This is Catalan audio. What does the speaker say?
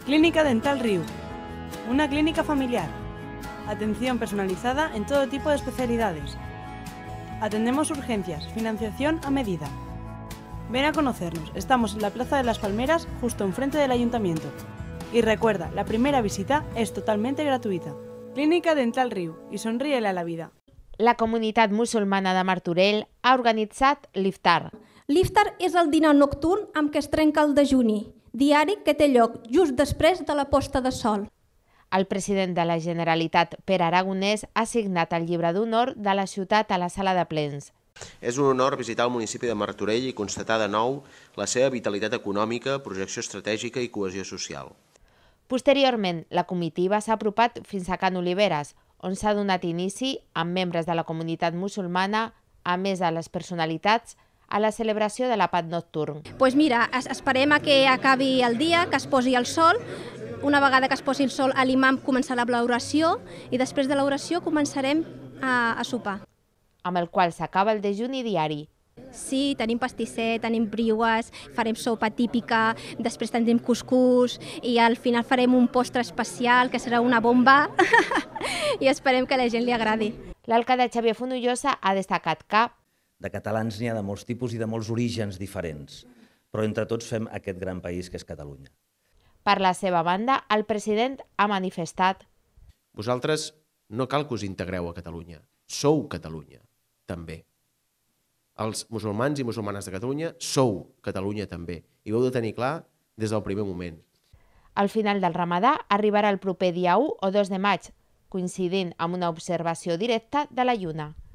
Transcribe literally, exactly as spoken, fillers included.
Clínica Dental Riu, una clínica familiar. Atención personalizada en todo tipo de especialidades. Atendemos urgencias, financiación a medida. Ven a conocernos, estamos en la Plaza de las Palmeras, justo enfrente del Ayuntamiento. Y recuerda, la primera visita es totalmente gratuïta. Clínica Dental Riu, i sonríele a la vida. La comunitat musulmana de Martorell ha organitzat l'Iftar. L'Iftar és el dinar nocturn amb què es trenca el dejuni, diari que té lloc just després de la posta de sol. El president de la Generalitat, Pere Aragonès, ha signat el llibre d'honor de la ciutat a la sala de plens. És un honor visitar el municipi de Martorell i constatar de nou la seva vitalitat econòmica, projecció estratègica i cohesió social. Posteriorment, la comitiva s'ha apropat fins a Can Oliveres, on s'ha donat inici amb membres de la comunitat musulmana, a més de les personalitats, a la celebració de l'àpat nocturn. Doncs mira, esperem a que acabi el dia, que es posi el sol. Una vegada que es posi el sol, l'imam començarà l'oració i després de l'oració començarem a, a sopar. Amb el qual s'acaba el dejuni diari. Sí, tenim pastisset, tenim briues, farem sopa típica, després tindrem cuscús i al final farem un postre especial que serà una bomba i esperem que a la gent li agradi. L'alcalde Xavier Fonollosa ha destacat que de catalans n'hi ha de molts tipus i de molts orígens diferents, però entre tots fem aquest gran país que és Catalunya. Per la seva banda, el president ha manifestat: Vosaltres no cal que us integreu a Catalunya, sou Catalunya, també. Els musulmans i musulmanes de Catalunya sou Catalunya també, i ho heu de tenir clar des del primer moment. Al final del Ramadà arribarà el proper dia u o dos de maig, coincidint amb una observació directa de la lluna.